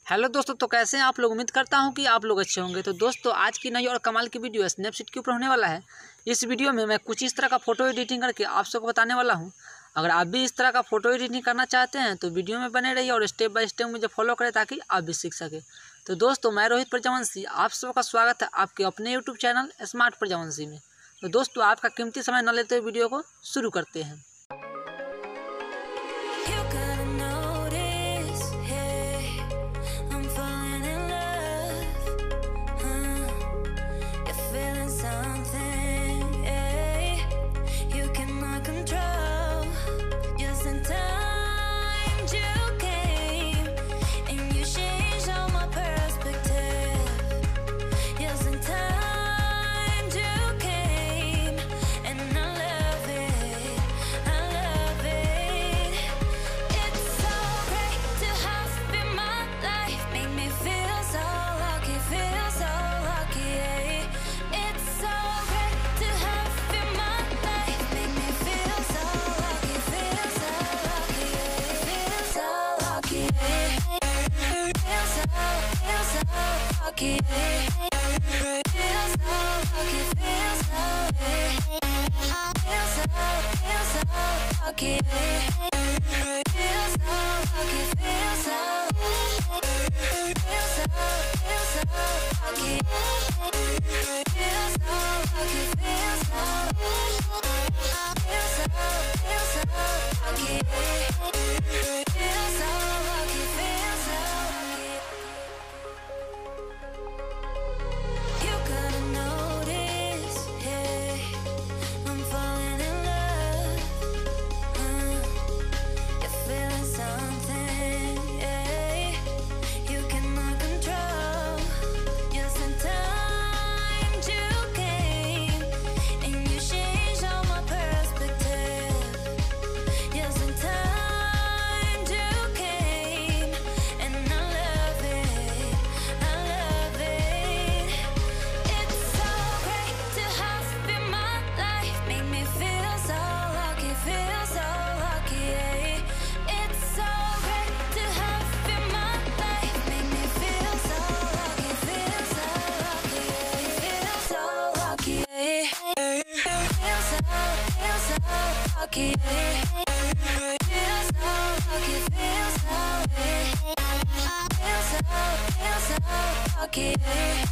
Hello दोस्तों, तो कैसे हैं आप लोग। उम्मीद करता हूं कि आप लोग अच्छे होंगे। तो दोस्तों, आज की नई और कमाल की वीडियो स्नैपसीड के ऊपर होने वाला है। इस वीडियो में मैं कुछ इस तरह का फोटो एडिटिंग करके आप सबको बताने वाला हूं। अगर आप भी इस तरह का फोटो एडिटिंग करना चाहते हैं तो वीडियो में बने रहिए और स्टेप बाय स्टेप मुझे फॉलो करें ताकि आप भी सीख सकें। तो दोस्तों, मैं रोहित प्रजावंशी, आप सबका स्वागत है आपके अपने यूट्यूब चैनल स्मार्ट प्रजावंशी में। तो दोस्तों, आपका कीमती समय न लेते हुए वीडियो को शुरू करते हैं। Okay.